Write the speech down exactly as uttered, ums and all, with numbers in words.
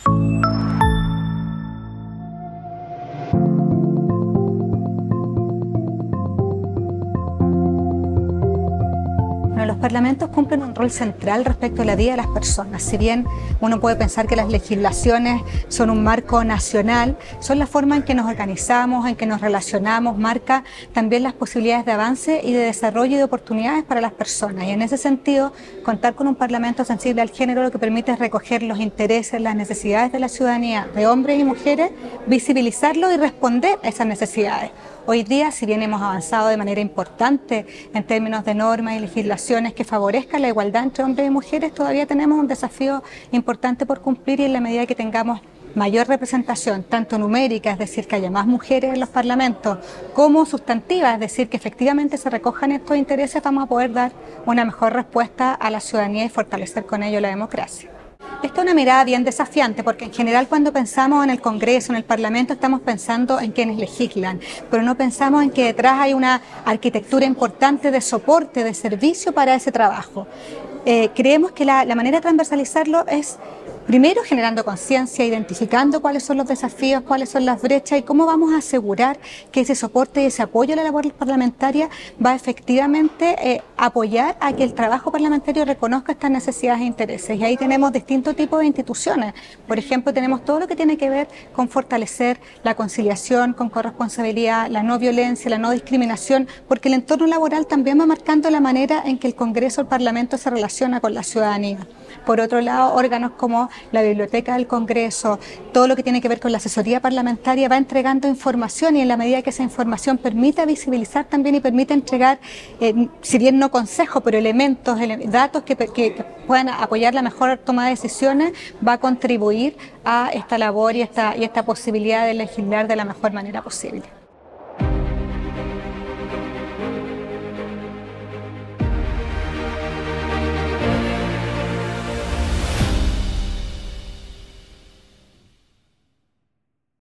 Los parlamentos cumplen un rol central respecto a la vida de las personas. Si bien uno puede pensar que las legislaciones son un marco nacional, son la forma en que nos organizamos, en que nos relacionamos, marca también las posibilidades de avance y de desarrollo y de oportunidades para las personas. Y en ese sentido, contar con un parlamento sensible al género lo que permite es recoger los intereses, las necesidades de la ciudadanía, de hombres y mujeres, visibilizarlos y responder a esas necesidades. Hoy día, si bien hemos avanzado de manera importante en términos de normas y legislaciones que favorezcan la igualdad entre hombres y mujeres, todavía tenemos un desafío importante por cumplir y en la medida que tengamos mayor representación, tanto numérica, es decir, que haya más mujeres en los parlamentos, como sustantiva, es decir, que efectivamente se recojan estos intereses, vamos a poder dar una mejor respuesta a la ciudadanía y fortalecer con ello la democracia. Esta es una mirada bien desafiante porque en general cuando pensamos en el Congreso, en el Parlamento, estamos pensando en quienes legislan, pero no pensamos en que detrás hay una arquitectura importante de soporte, de servicio para ese trabajo. Eh, creemos que la, la manera de transversalizarlo es primero generando conciencia, identificando cuáles son los desafíos, cuáles son las brechas y cómo vamos a asegurar que ese soporte y ese apoyo a la labor parlamentaria va efectivamente eh, apoyar a que el trabajo parlamentario reconozca estas necesidades e intereses. Y ahí tenemos distintos tipos de instituciones. Por ejemplo, tenemos todo lo que tiene que ver con fortalecer la conciliación, con corresponsabilidad, la no violencia, la no discriminación, porque el entorno laboral también va marcando la manera en que el Congreso o el Parlamento se relaciona con la ciudadanía. Por otro lado, órganos como la Biblioteca del Congreso, todo lo que tiene que ver con la asesoría parlamentaria va entregando información y en la medida que esa información permita visibilizar también y permite entregar, eh, si bien no consejo, pero elementos, ele datos que, que, que puedan apoyar la mejor toma de decisiones, va a contribuir a esta labor y esta, y esta posibilidad de legislar de la mejor manera posible.